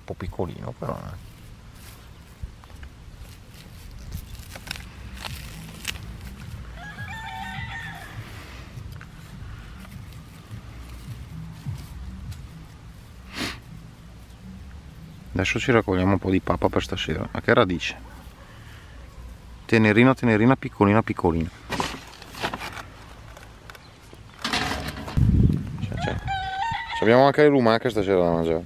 po' piccolino però. Adesso ci raccogliamo un po' di pappa per stasera. A che radice? Tenerina, tenerina, piccolina, piccolina. Abbiamo anche le lumache stasera da mangiare.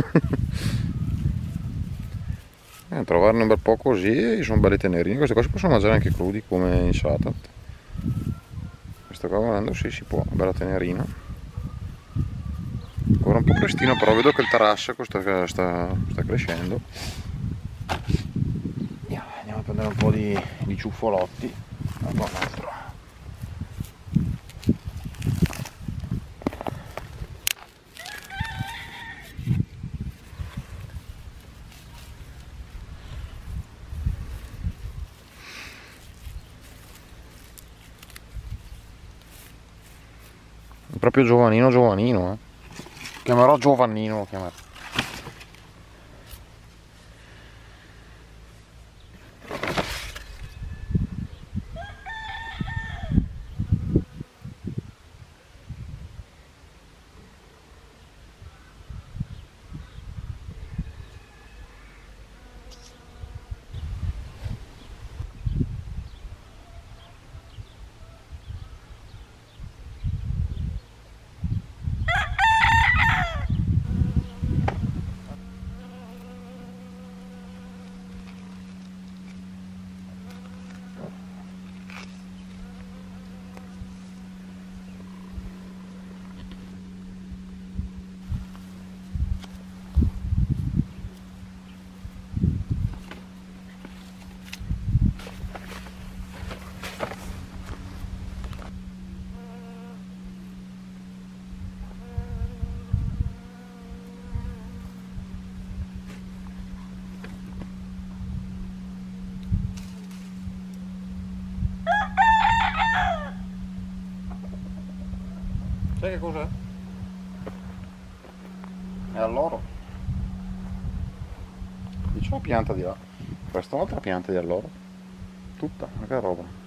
Trovarne un bel po' così, sono belle tenerine. Queste qua si possono mangiare anche crudi come insalata. Questa qua volendo sì, si può, bella tenerina. Ancora un po' prestino, però vedo che il tarassaco sta crescendo. Andiamo a prendere un po' di ciuffolotti. Proprio giovanino giovanino, chiamerò Giovannino, lo chiamerò. Sai che cos'è? È alloro. Qui c'è una pianta di là. Questa è un'altra pianta di alloro. Tutta, ma che roba.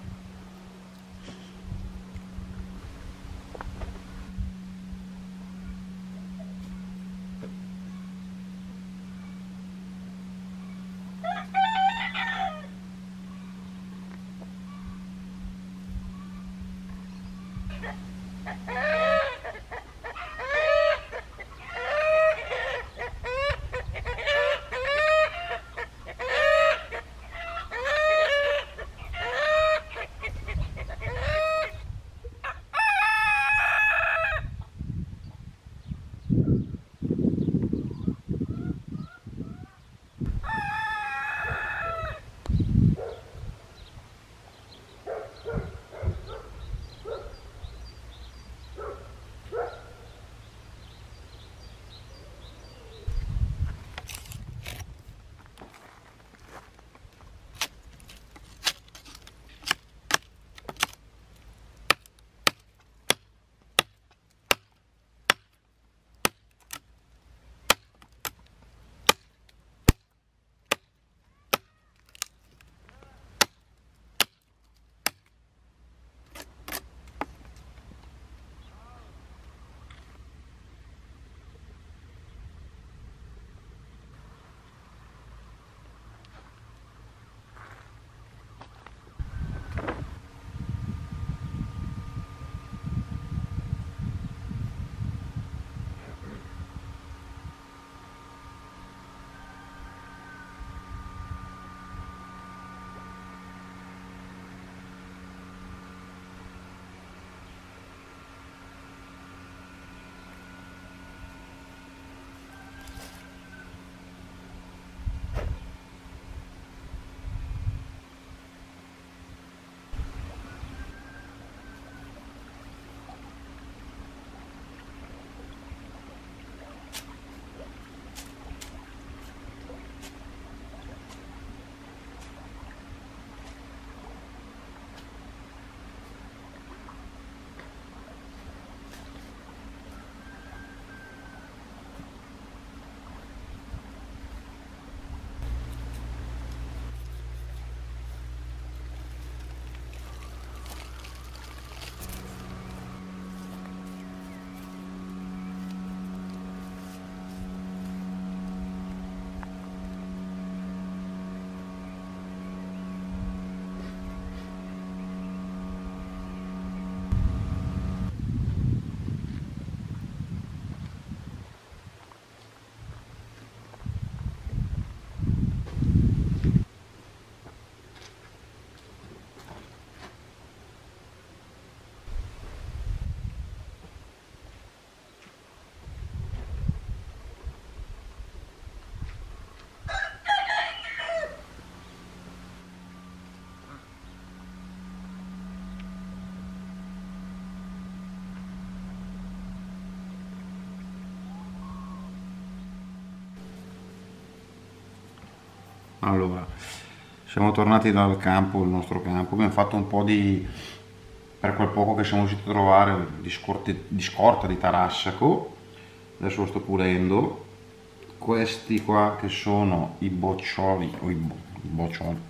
Allora, siamo tornati dal campo, il nostro campo, abbiamo fatto un po' di, per quel poco che siamo riusciti a trovare, di scorta di tarassaco. Adesso lo sto pulendo. Questi qua che sono i boccioli, o i boccioli,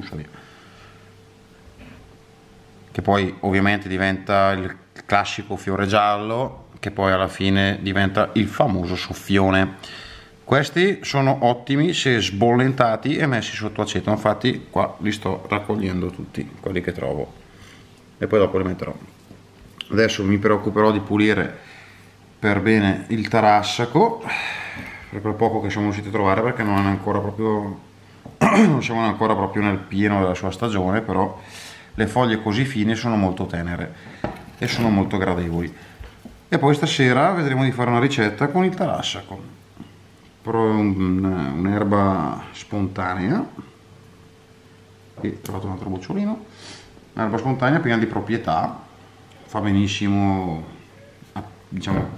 che poi ovviamente diventa il classico fiore giallo, che poi alla fine diventa il famoso soffione. Questi sono ottimi se sbollentati e messi sotto aceto, infatti qua li sto raccogliendo tutti quelli che trovo e poi dopo li metterò. Adesso mi preoccuperò di pulire per bene il tarassaco, per quel poco che siamo riusciti a trovare, perché non è ancora proprio non siamo ancora proprio nel pieno della sua stagione, però le foglie così fine sono molto tenere e sono molto gradevoli. E poi stasera vedremo di fare una ricetta con il tarassaco, un'erba spontanea. Qui ho trovato un altro bocciolino, un'erba spontanea piena di proprietà, fa benissimo, diciamo,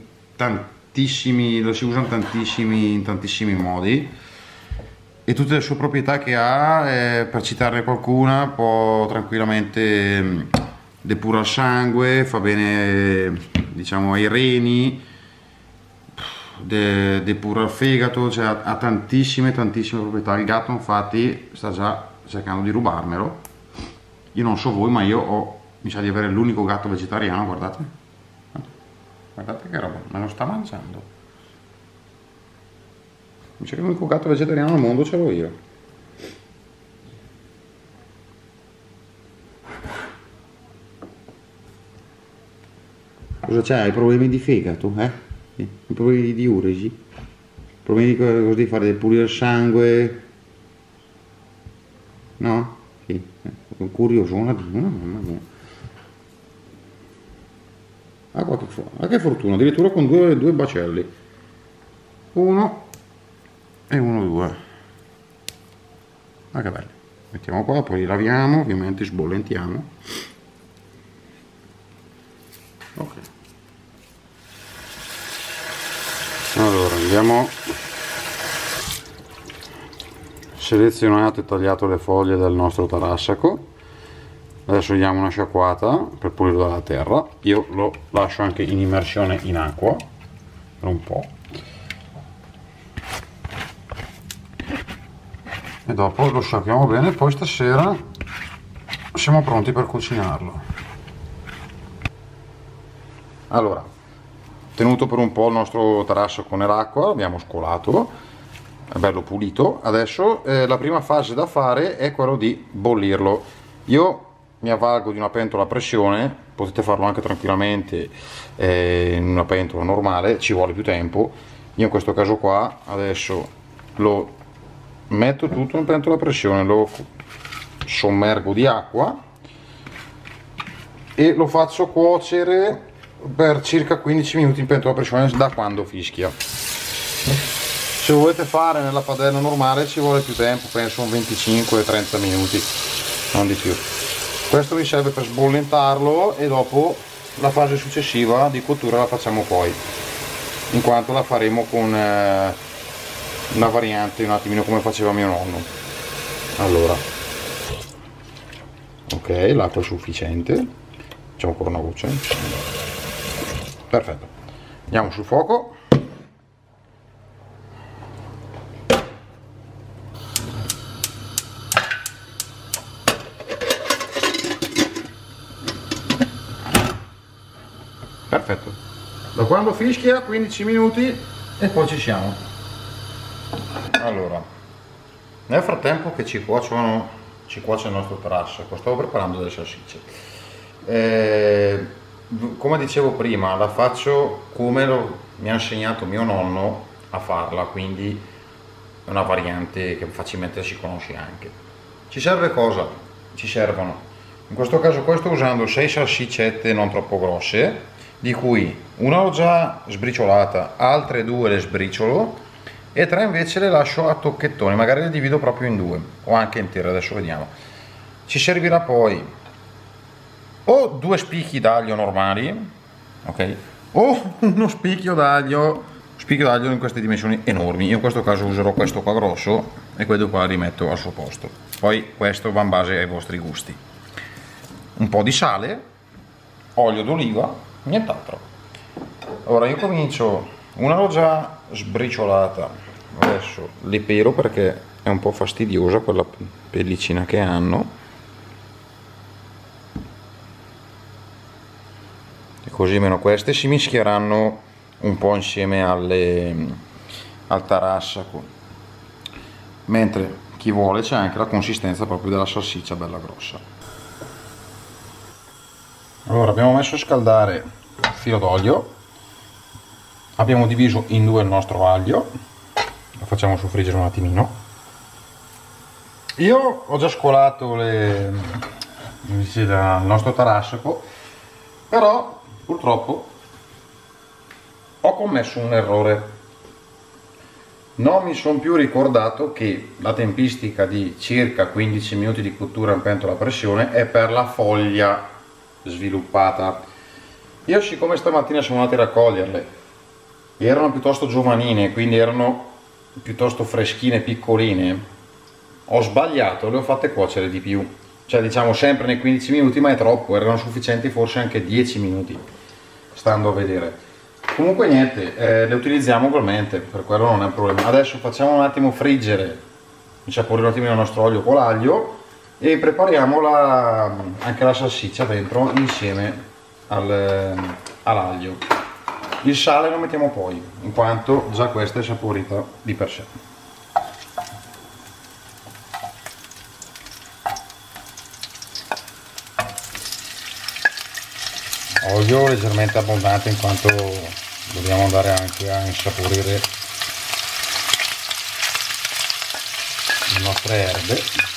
lo si usa in tantissimi modi, e tutte le sue proprietà che ha, per citarne qualcuna, può tranquillamente depura il sangue, fa bene, diciamo, ai reni, depura il fegato, cioè ha tantissime proprietà. Il gatto infatti sta già cercando di rubarmelo. Io non so voi, ma mi sa di avere l'unico gatto vegetariano, guardate. Guardate che roba, me lo sta mangiando. Mi sa che l'unico gatto vegetariano al mondo ce l'ho io. Cosa c'hai? Problemi di fegato, eh? Problemi di diuresi? Problemi di fare del pulire il sangue? No? Sì, sono curioso, mamma mia. Ah, che fortuna, addirittura con due bacelli. Uno e uno, due. Ah, che belli. Mettiamo qua, poi li laviamo, ovviamente sbollentiamo. Ok. Allora, abbiamo selezionato e tagliato le foglie del nostro tarassaco. Adesso gli diamo una sciacquata per pulirlo dalla terra. Io lo lascio anche in immersione in acqua per un po', e dopo lo sciacquiamo bene, e poi stasera siamo pronti per cucinarlo. Allora, tenuto per un po' il nostro tarassaco nell'acqua, l'abbiamo scolato, è bello pulito. Adesso la prima fase da fare è quello di bollirlo. Io mi avvalgo di una pentola a pressione, potete farlo anche tranquillamente in una pentola normale, ci vuole più tempo. Io in questo caso qua adesso lo metto tutto in pentola a pressione, lo sommergo di acqua e lo faccio cuocere per circa 15 minuti in pentola a pressione, da quando fischia. Se volete fare nella padella normale ci vuole più tempo, penso un 25-30 minuti, non di più. Questo vi serve per sbollentarlo, e dopo la fase successiva di cottura la facciamo poi, in quanto la faremo con una variante un attimino come faceva mio nonno. Allora, ok, l'acqua è sufficiente, facciamo ancora una voce. Perfetto, andiamo sul fuoco. Perfetto, da quando fischia 15 minuti e poi ci siamo. Allora, nel frattempo che ci cuoce il nostro tarassaco, stavo preparando delle salsicce. Come dicevo prima, la faccio come mi ha insegnato mio nonno a farla, quindi è una variante che facilmente si conosce anche. Ci serve cosa? Ci servono, in questo caso qua sto usando 6 salsiccette non troppo grosse, di cui una ho già sbriciolata, altre 2 le sbriciolo e 3 invece le lascio a tocchettoni, magari le divido proprio in 2 o anche intere, adesso vediamo. Ci servirà poi o 2 spicchi d'aglio normali, ok, o uno spicchio d'aglio spicchio d'aglio in queste dimensioni enormi. Io in questo caso userò questo qua grosso e quello qua rimetto al suo posto. Poi questo va in base ai vostri gusti. Un po' di sale, olio d'oliva, nient'altro. Ora io comincio, una l'ho già sbriciolata, adesso le pelo perché è un po' fastidiosa quella pellicina che hanno. E così almeno queste si mischieranno un po' insieme al tarassaco, mentre chi vuole c'è anche la consistenza proprio della salsiccia bella grossa. Allora abbiamo messo a scaldare il filo d'olio, abbiamo diviso in due il nostro aglio, lo facciamo soffriggere un attimino. Io ho già scolato il nostro tarassaco, però purtroppo ho commesso un errore. Non mi sono più ricordato che la tempistica di circa 15 minuti di cottura in pentola a pressione è per la foglia sviluppata. Io, siccome stamattina siamo andati a raccoglierle, erano piuttosto giovanine, quindi erano piuttosto freschine, piccoline, ho sbagliato, le ho fatte cuocere di più, cioè diciamo sempre nei 15 minuti, ma è troppo, erano sufficienti forse anche 10 minuti, stando a vedere. Comunque niente, le utilizziamo ugualmente, per quello non è un problema. Adesso facciamo un attimo friggere, insaporire un attimino il nostro olio con l'aglio e prepariamo anche la salsiccia dentro insieme all'aglio. Il sale lo mettiamo poi, in quanto già questa è saporita di per sé. Olio leggermente abbondante in quanto dobbiamo andare anche a insaporire le nostre erbe.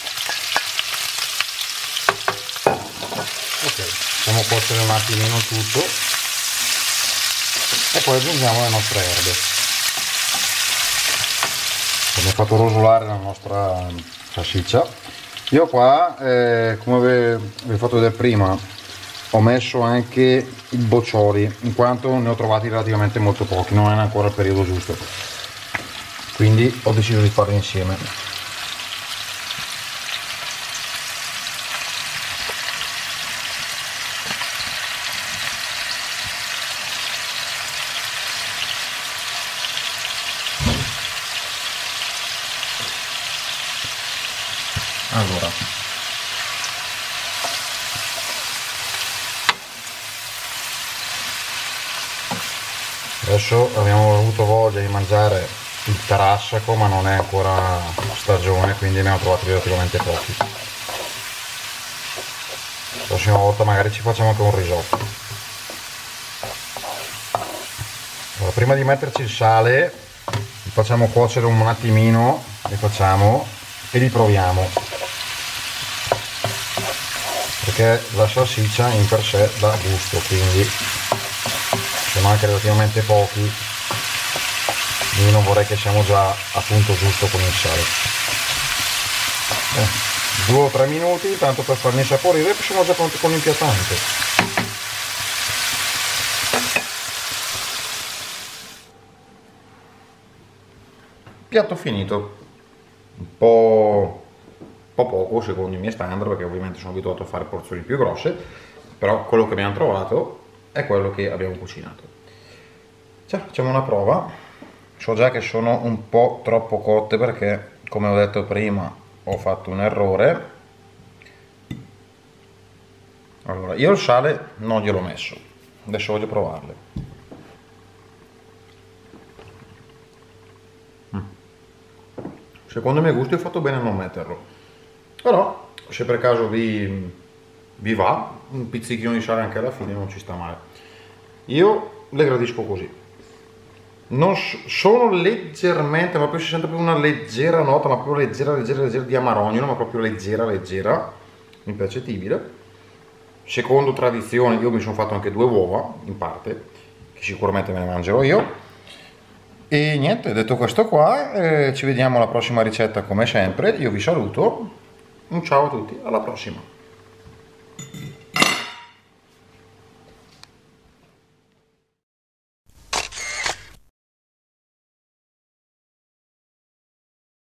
Ok, facciamo cuocere un attimino tutto e poi aggiungiamo le nostre erbe. Abbiamo fatto rosolare la nostra salsiccia. Io qua, come vi ho fatto vedere prima, ho messo anche i boccioli, in quanto ne ho trovati relativamente molto pochi, non è ancora il periodo giusto, quindi ho deciso di farli insieme. Allora, adesso abbiamo avuto voglia di mangiare il tarassaco, ma non è ancora stagione, quindi ne ho trovati relativamente pochi. La prossima volta magari ci facciamo anche un risotto. Allora, prima di metterci il sale, li facciamo cuocere un attimino, e li proviamo, perché la salsiccia in per sé dà gusto, quindi sono anche relativamente pochi, io non vorrei che siamo già a punto giusto con il sale. 2 o 3 minuti tanto per farli insaporire e siamo già pronti con l'impiattante. Piatto finito, un po' poco secondo i miei standard, perché ovviamente sono abituato a fare porzioni più grosse, però quello che abbiamo trovato è quello che abbiamo cucinato. Ciao, facciamo una prova. So già che sono un po' troppo cotte perché, come ho detto prima, ho fatto un errore. Allora, io il sale non gliel'ho messo, adesso voglio provarle. Secondo i miei gusti ho fatto bene a non metterlo, però se per caso vi va, un pizzichino di sale anche alla fine non ci sta male. Io le gradisco così. Non sono leggermente, ma poi si sente proprio una leggera nota, ma proprio leggera di amarognolo, ma proprio leggera, impercettibile. Secondo tradizione, io mi sono fatto anche 2 uova, in parte, che sicuramente me ne mangerò io. E niente, detto questo qua, ci vediamo alla prossima ricetta come sempre. Io vi saluto, un ciao a tutti, alla prossima.